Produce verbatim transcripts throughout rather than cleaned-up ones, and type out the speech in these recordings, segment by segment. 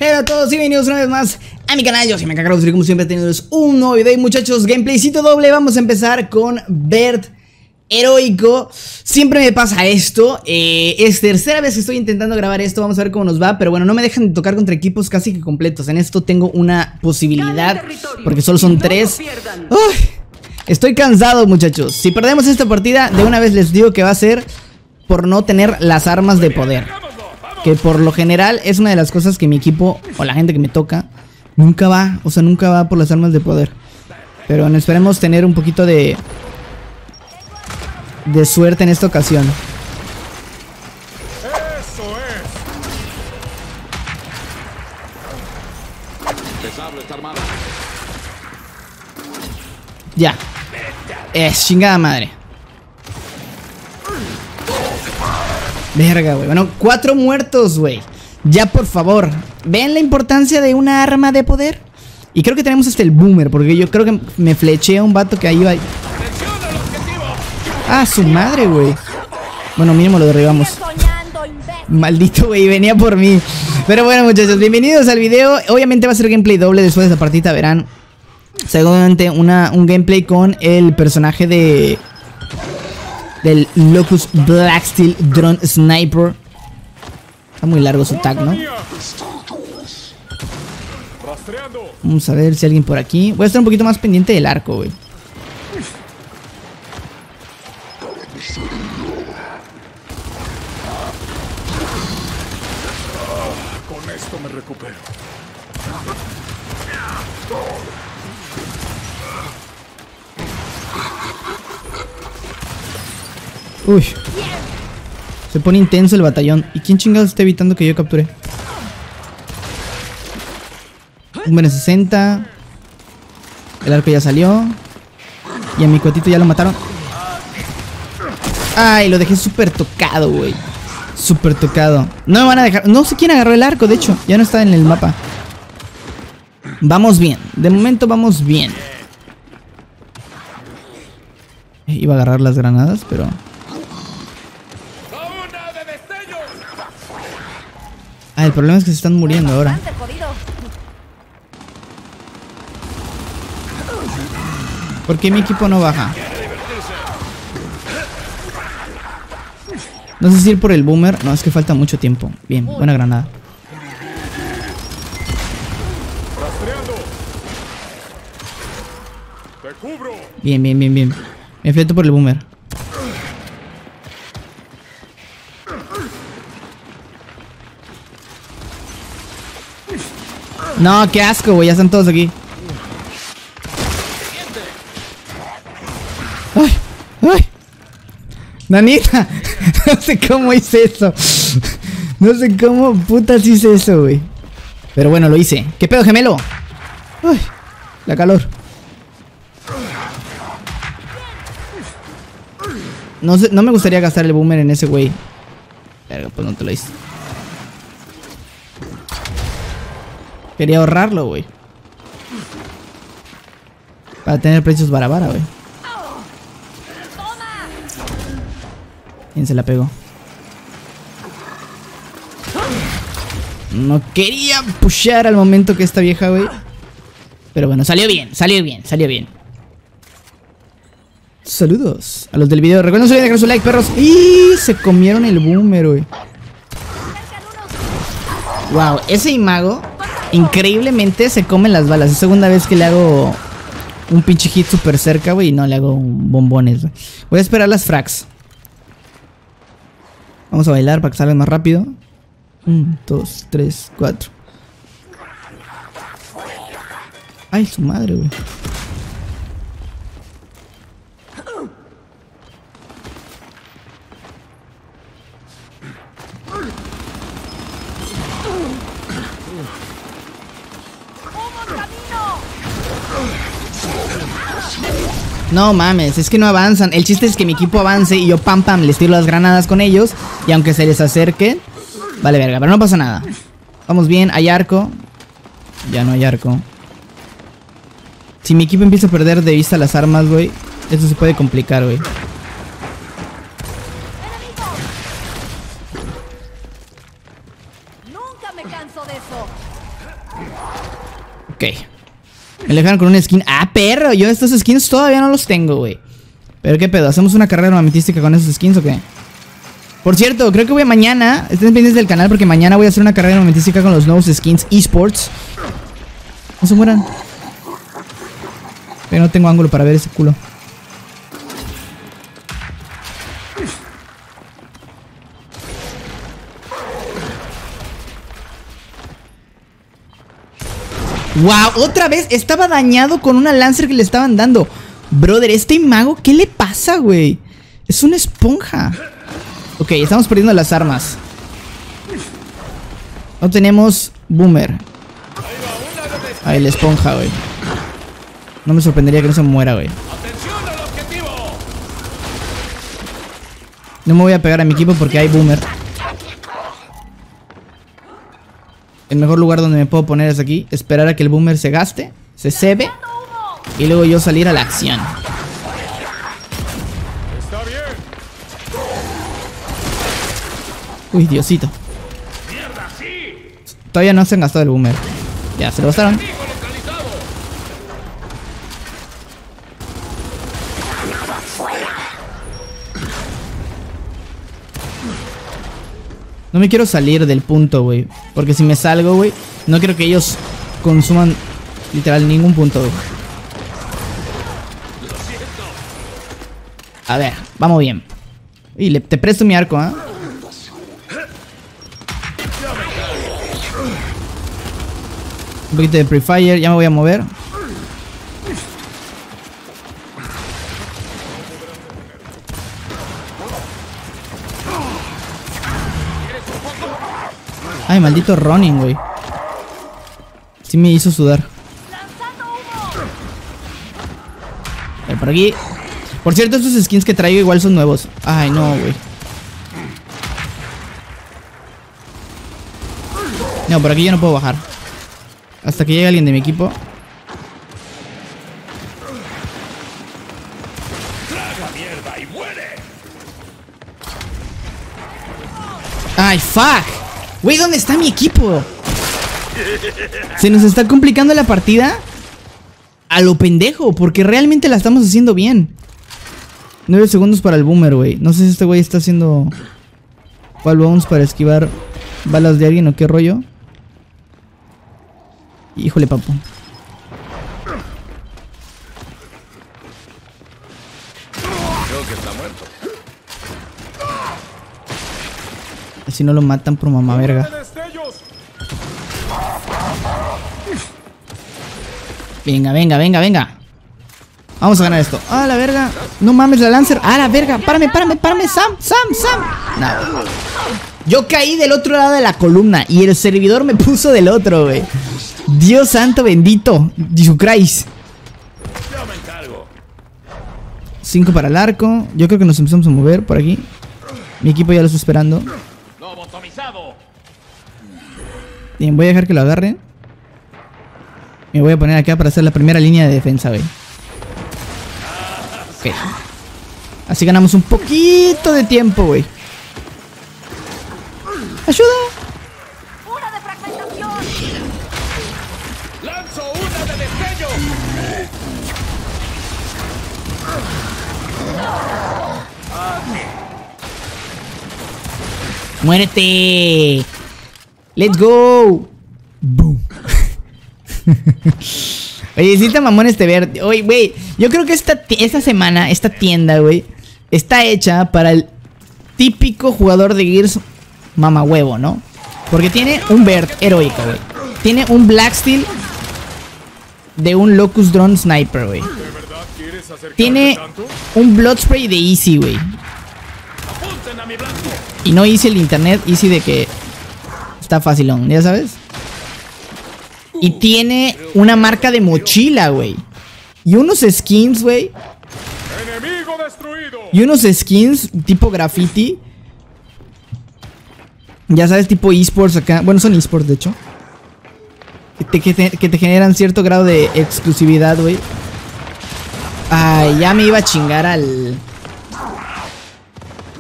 Hola a todos y bienvenidos una vez más a mi canal. Yo soy Mecacarlos y como siempre tenidos un nuevo video. Y muchachos, gameplaycito doble. Vamos a empezar con Bert Heroico. Siempre me pasa esto, eh, es tercera vez que estoy intentando grabar esto. Vamos a ver cómo nos va, pero bueno, no me dejan de tocar contra equipos casi que completos. En esto tengo una posibilidad, porque solo son tres. Uy, estoy cansado, muchachos. Si perdemos esta partida, de una vez les digo que va a ser por no tener las armas de poder, que por lo general es una de las cosas que mi equipo o la gente que me toca nunca va, o sea, nunca va por las armas de poder. Pero bueno, esperemos tener un poquito de de suerte en esta ocasión. Eso es. Ya. Es chingada madre. Verga, güey. Bueno, cuatro muertos, güey. Ya, por favor. ¿Ven la importancia de una arma de poder? Y creo que tenemos hasta el boomer, porque yo creo que me fleché a un vato que ahí iba. Ah, su madre, güey. Bueno, mínimo lo derribamos. Maldito, güey, venía por mí. Pero bueno, muchachos, bienvenidos al video. Obviamente va a ser gameplay doble después de esta partida, verán. Seguramente una, un gameplay con el personaje de del Locus Blacksteel Drone Sniper. Está muy largo su tag, ¿no? Vamos a ver si hay alguien por aquí. Voy a estar un poquito más pendiente del arco, güey. Con esto me recupero. Uy. Se pone intenso el batallón. ¿Y quién chingados está evitando que yo capture? Un Bene sesenta. El arco ya salió. Y a mi cuatito ya lo mataron. Ay, lo dejé súper tocado, güey. Súper tocado. No me van a dejar. No sé quién agarró el arco, de hecho. Ya no está en el mapa. Vamos bien. De momento vamos bien. Iba a agarrar las granadas, pero... Ah, el problema es que se están muriendo ahora. ¿Por qué mi equipo no baja? No sé si ir por el boomer. No, es que falta mucho tiempo. Bien, buena granada. Bien, bien, bien, bien. Me fleto por el boomer. No, qué asco, güey. Ya están todos aquí. ¡Ay! ¡Ay! ¡Nanita! No sé cómo hice eso. No sé cómo putas hice eso, güey. Pero bueno, lo hice. ¿Qué pedo, gemelo? ¡Ay! La calor. No sé, no me gustaría gastar el boomer en ese güey. Verga, pues no te lo hice. Quería ahorrarlo, güey. Para tener precios barabara, güey. ¿Quién se la pegó? No quería pushear al momento que esta vieja, güey. Pero bueno, salió bien, salió bien, salió bien. Saludos a los del video. Recuerden no dejar su like, perros. Y se comieron el boomer, güey. Wow, ese imago increíblemente se comen las balas. Es segunda vez que le hago un pinche hit súper cerca, güey. Y no le hago bombones, güey. Voy a esperar las frags. Vamos a bailar para que salgan más rápido. Un, dos, tres, cuatro. Ay, su madre, güey. No mames, es que no avanzan. El chiste es que mi equipo avance y yo pam pam les tiro las granadas con ellos. Y aunque se les acerque, vale verga, pero no pasa nada. Vamos bien, hay arco. Ya no hay arco. Si mi equipo empieza a perder de vista las armas, güey, esto se puede complicar, güey. Nunca me canso de eso. Ok. Me dejaron con una skin. ¡Ah, perro! Yo estos skins todavía no los tengo, güey. Pero qué pedo, ¿hacemos una carrera armamentística con esos skins o qué? Por cierto, creo que voy mañana. Estén pendientes del canal porque mañana voy a hacer una carrera armamentística con los nuevos skins eSports. No se mueran. Pero no tengo ángulo para ver ese culo. ¡Wow! Otra vez estaba dañado con una Lancer que le estaban dando. Brother, este mago, ¿qué le pasa, güey? Es una esponja. Ok, estamos perdiendo las armas. No tenemos boomer. Ay, la esponja, güey. No me sorprendería que no se muera, güey. No me voy a pegar a mi equipo porque hay boomer. El mejor lugar donde me puedo poner es aquí. Esperar a que el boomer se gaste, se cebe, y luego yo salir a la acción. Está bien. Uy, Diosito. Todavía no se han gastado el boomer. Ya, se lo gastaron. No me quiero salir del punto, güey. Porque si me salgo, güey, no quiero que ellos consuman literal ningún punto, güey. A ver, vamos bien. Y le, te presto mi arco, ¿ah? ¿eh? Un poquito de pre-fire, ya me voy a mover. Ay, maldito running, güey. Sí me hizo sudar. A ver, por aquí. Por cierto, estos skins que traigo igual son nuevos. Ay, no, güey. No, por aquí yo no puedo bajar. Hasta que llegue alguien de mi equipo. Ay, fuck. Güey, ¿dónde está mi equipo? Se nos está complicando la partida a lo pendejo, porque realmente la estamos haciendo bien. nueve segundos para el boomer, güey. No sé si este güey está haciendo wall bounce para esquivar balas de alguien o qué rollo. Híjole, papu. Creo que está muerto. Si no lo matan por mamá verga. Venga, venga, venga, venga. Vamos a ganar esto. Ah, la verga. No mames, la Lancer. Ah, la verga. Párame, párame, párame. Sam, Sam, Sam. Nada. Yo caí del otro lado de la columna y el servidor me puso del otro, güey. Dios santo bendito. Jesucristo. Ya me encargo. Cinco para el arco. Yo creo que nos empezamos a mover por aquí. Mi equipo ya lo está esperando. Bien, voy a dejar que lo agarren. Me voy a poner acá para hacer la primera línea de defensa, güey. Ok. Así ganamos un poquito de tiempo, güey. ¡Ayuda! ¡Una de fragmentación! ¡Lanzo una de destello! ¡Muérete! ¡Let's go! ¡Boom! Oye, sí está mamón este verde. Oye, güey, yo creo que esta, esta semana, esta tienda, güey, está hecha para el típico jugador de Gears mamahuevo, ¿no? Porque tiene un Verd heroico, güey. Tiene un Blacksteel de un Locust Drone Sniper, güey. Tiene un Bloodspray de Easy, güey. Y no Easy el internet, Easy de que está facilón, ¿ya sabes? Y tiene una marca de mochila, güey. Y unos skins, güey. ¡Enemigo destruido! Y unos skins tipo graffiti. Ya sabes, tipo esports acá. Bueno, son esports, de hecho. Que te, que te, que te generan cierto grado de exclusividad, güey. Ay, ya me iba a chingar al...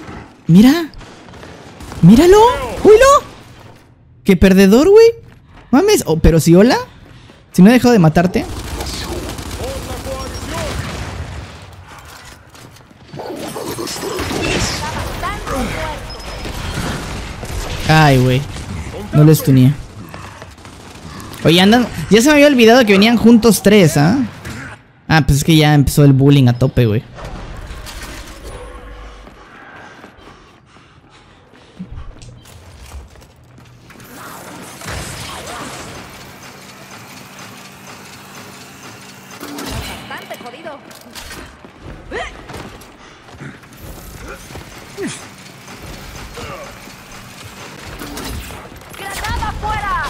Mira. Míralo. ¡Uy, no! ¡Qué perdedor, güey! Mames, oh, pero si hola. Si no he dejado de matarte. Ay, güey. No les tunía. Oye, andan. Ya se me había olvidado que venían juntos tres, ¿ah? ¿eh? Ah, pues es que ya empezó el bullying a tope, güey. Bastante jodido. ¡Granada fuera!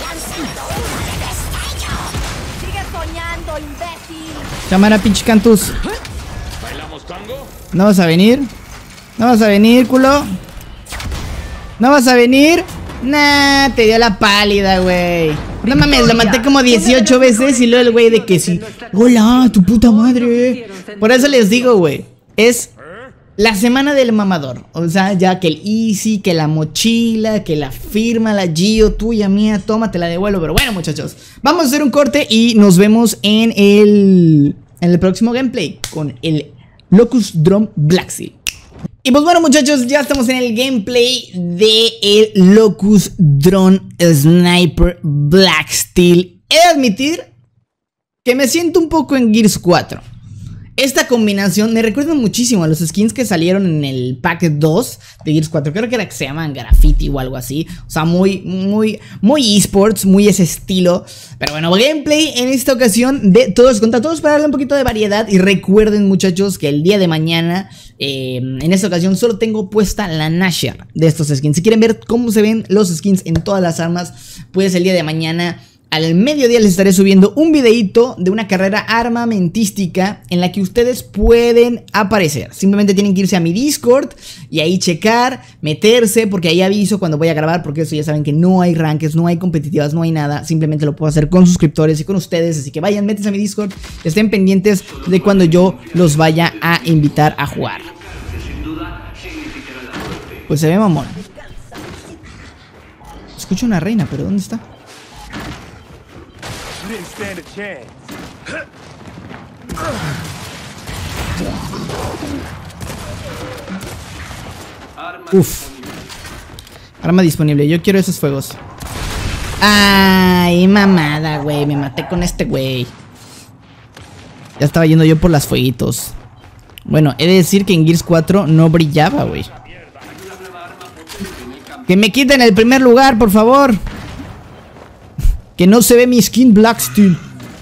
¡Sigue soñando, imbécil! Cámara, pinche Cantus. ¿Bailamos tango? ¿No vas a venir? ¿No vas a venir, culo? ¿No vas a venir? Nah, te dio la pálida, güey. No mames, lo maté como dieciocho veces y luego el güey de que sí. Hola, tu puta madre. Por eso les digo, güey. Es la semana del mamador. O sea, ya que el Easy, que la mochila, que la firma, la Gio, tuya, mía, toma, te la devuelvo. Pero bueno, muchachos, vamos a hacer un corte y nos vemos en el, en el próximo gameplay con el Locust Drone Black Seal. Y pues bueno, muchachos, ya estamos en el gameplay de el Locust Drone Sniper Black Steel. He de admitir que me siento un poco en Gears cuatro. Esta combinación me recuerda muchísimo a los skins que salieron en el pack dos de Gears cuatro. Creo que era que se llaman Graffiti o algo así. O sea, muy, muy, muy esports, muy ese estilo. Pero bueno, gameplay en esta ocasión de todos contra todos para darle un poquito de variedad. Y recuerden, muchachos, que el día de mañana, eh, en esta ocasión, solo tengo puesta la Nashor de estos skins. Si quieren ver cómo se ven los skins en todas las armas, pues el día de mañana al mediodía les estaré subiendo un videito de una carrera armamentística en la que ustedes pueden aparecer. Simplemente tienen que irse a mi Discord y ahí checar, meterse, porque ahí aviso cuando voy a grabar, porque eso ya saben que no hay rankings, no hay competitivas, no hay nada. Simplemente lo puedo hacer con suscriptores y con ustedes, así que vayan, métanse a mi Discord, estén pendientes de cuando yo los vaya a invitar a jugar. Pues se ve mamón. Escucho una reina, pero ¿dónde está? Uf. Arma disponible, yo quiero esos fuegos. Ay, mamada, güey. Me maté con este güey. Ya estaba yendo yo por las fueguitos. Bueno, he de decir que en Gears cuatro no brillaba, güey. Que me quiten el primer lugar, por favor. Que no se ve mi skin Black Steel.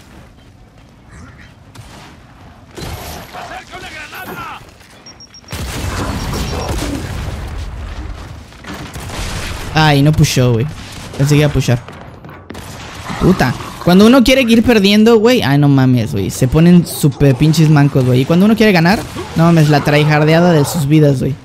Ay, no pushó, güey. Pensé que iba a pushar. Puta. Cuando uno quiere ir perdiendo, güey. Ay, no mames, güey. Se ponen super pinches mancos, güey. Y cuando uno quiere ganar, no mames, la tryhardeada de sus vidas, güey.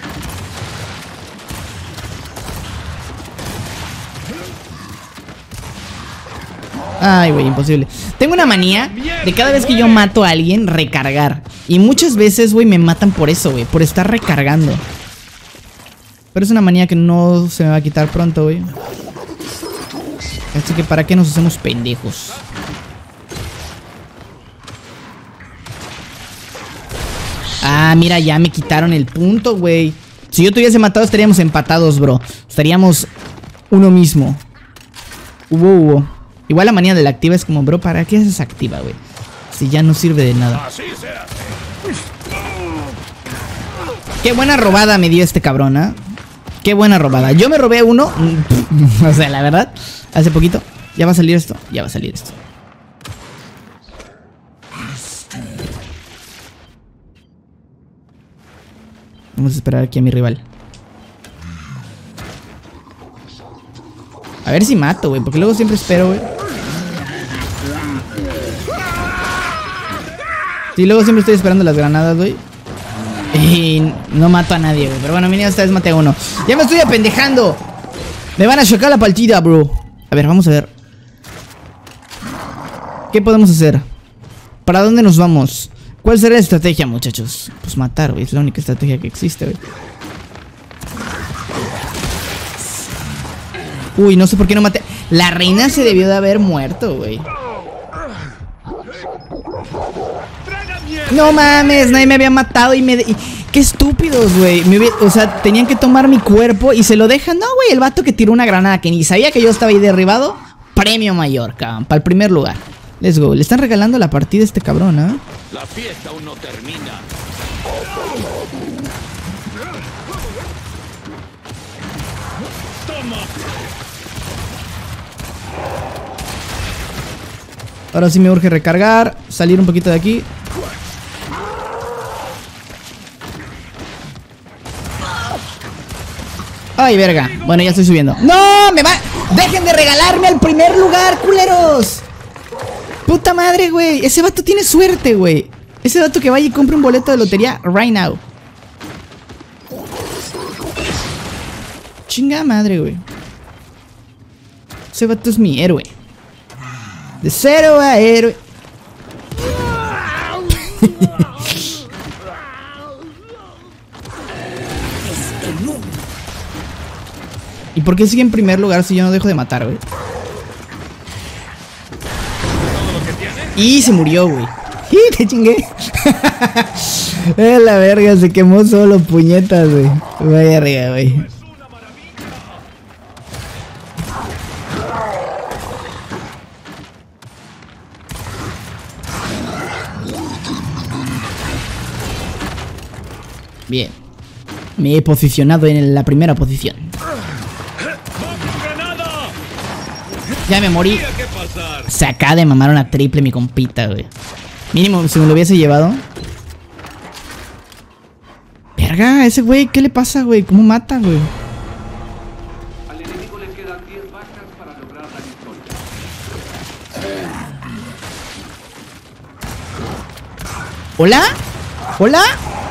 Ay, güey, imposible. Tengo una manía de cada vez que yo mato a alguien, recargar. Y muchas veces, güey, me matan por eso, güey. Por estar recargando. Pero es una manía que no se me va a quitar pronto, güey. Así que ¿para qué nos hacemos pendejos? Ah, mira, ya me quitaron el punto, güey. Si yo tuviese matado estaríamos empatados, bro. Estaríamos uno mismo. Hubo, hubo. Igual la manía de la activa es como, bro, ¿para qué haces activa, güey? Si ya no sirve de nada. Así se hace. Qué buena robada me dio este cabrón, ¿eh? Qué buena robada. Yo me robé uno. O sea, la verdad, hace poquito. Ya va a salir esto. Ya va a salir esto. Vamos a esperar aquí a mi rival. A ver si mato, güey, porque luego siempre espero, güey. Sí, luego siempre estoy esperando las granadas, güey. Y no mato a nadie, güey. Pero bueno, mira, esta vez maté a uno. ¡Ya me estoy apendejando! Me van a chocar la partida, bro. A ver, vamos a ver. ¿Qué podemos hacer? ¿Para dónde nos vamos? ¿Cuál será la estrategia, muchachos? Pues matar, güey. Es la única estrategia que existe, güey. Uy, no sé por qué no maté. La reina se debió de haber muerto, güey. No mames, nadie me había matado y me... Y... Qué estúpidos, güey. O sea, tenían que tomar mi cuerpo y se lo dejan. No, güey, el vato que tiró una granada que ni sabía que yo estaba ahí derribado. Premio mayor, cabrón, para el primer lugar. Let's go. Le están regalando la partida a este cabrón, ¿eh? La fiesta aún no termina. Toma. Ahora sí me urge recargar, salir un poquito de aquí. Ay, verga. Bueno, ya estoy subiendo. ¡No! ¡Me va! ¡Dejen de regalarme al primer lugar, culeros! ¡Puta madre, güey! Ese vato tiene suerte, güey. Ese vato que vaya y compre un boleto de lotería right now. Chinga madre, güey. Ese vato es mi héroe. De cero a héroe. ¿Y por qué sigue en primer lugar si yo no dejo de matar, güey? Y se murió, güey. ¡Y te chingué! Eh, la verga, se quemó solo, puñetas, güey. Vaya arriba, güey. Bien. Me he posicionado en la primera posición. Ya me morí. Se acaba de mamar una triple mi compita, güey. Mínimo, si me lo hubiese llevado. Verga, ese güey, ¿qué le pasa, güey? ¿Cómo mata, güey? Al enemigo le quedan diez bajas para lograr la victoria. ¿Hola? ¿Hola?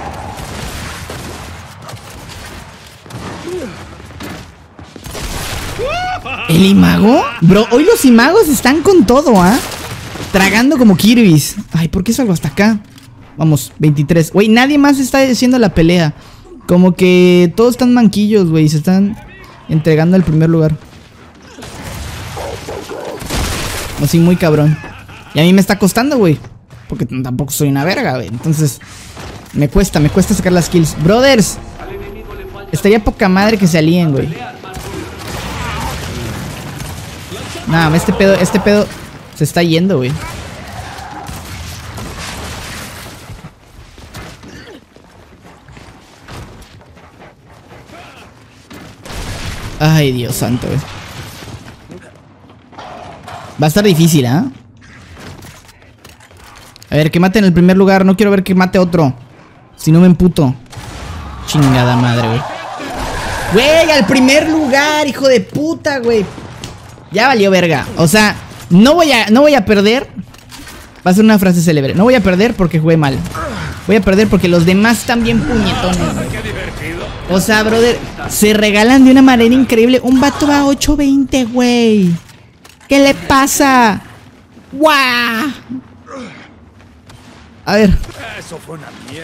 ¿El imago? Bro, hoy los imagos están con todo, ¿ah? ¿eh? Tragando como Kirby's. Ay, ¿por qué salgo hasta acá? Vamos, veintitrés. Güey, nadie más está haciendo la pelea. Como que todos están manquillos, güey. Se están entregando al primer lugar. Así, muy cabrón. Y a mí me está costando, güey. Porque tampoco soy una verga, güey. Entonces, me cuesta, me cuesta sacar las kills. Brothers, estaría poca madre que se alíen, güey. Nah, este pedo, este pedo se está yendo, güey. Ay, Dios santo, güey. Va a estar difícil, ¿ah? ¿eh? A ver, que mate en el primer lugar. No quiero ver que mate otro. Si no me emputo. Chingada madre, güey. Güey, al primer lugar, hijo de puta, güey. Ya valió verga. O sea, no voy a, no voy a perder. Va a ser una frase célebre. No voy a perder porque jugué mal. Voy a perder porque los demás están bien puñetones, güey. O sea, brother, se regalan de una manera increíble. Un vato va a ocho veinte, güey. ¿Qué le pasa? ¡Guau! A ver. Eso fue una mierda.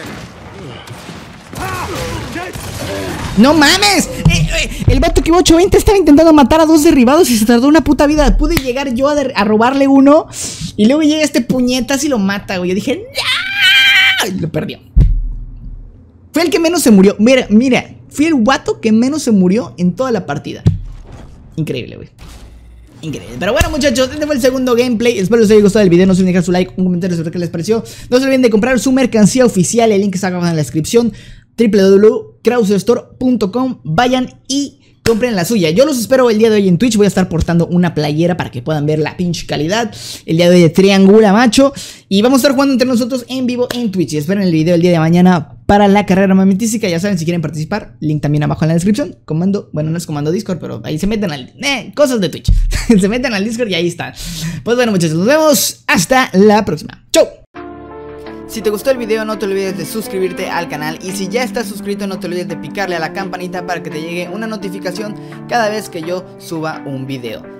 ¡No mames! Eh, eh, el vato que iba ocho veinte estaba intentando matar a dos derribados y se tardó una puta vida. Pude llegar yo a, a robarle uno y luego llega este puñetas y lo mata, güey. Yo dije, ¡ya! Y lo perdió. Fue el que menos se murió. Mira, mira. Fui el vato que menos se murió en toda la partida. Increíble, güey. Increíble. Pero bueno, muchachos, este fue el segundo gameplay. Espero les haya gustado el video. No se olviden dejar su like, un comentario sobre qué les pareció. No se olviden de comprar su mercancía oficial. El link está abajo en la descripción. w w w punto krause store punto com. Vayan y compren la suya. Yo los espero el día de hoy en Twitch. Voy a estar portando una playera para que puedan ver la pinche calidad. El día de hoy de Triangula, macho. Y vamos a estar jugando entre nosotros en vivo en Twitch. Y esperen el video el día de mañana para la carrera armamentística. Ya saben, si quieren participar, link también abajo en la descripción. Comando, bueno, no es comando Discord, pero ahí se meten al... Eh, cosas de Twitch. Se meten al Discord y ahí están. Pues bueno, muchachos, nos vemos. Hasta la próxima. Chau. Si te gustó el video, no te olvides de suscribirte al canal. Y si ya estás suscrito, no te olvides de picarle a la campanita para que te llegue una notificación cada vez que yo suba un video.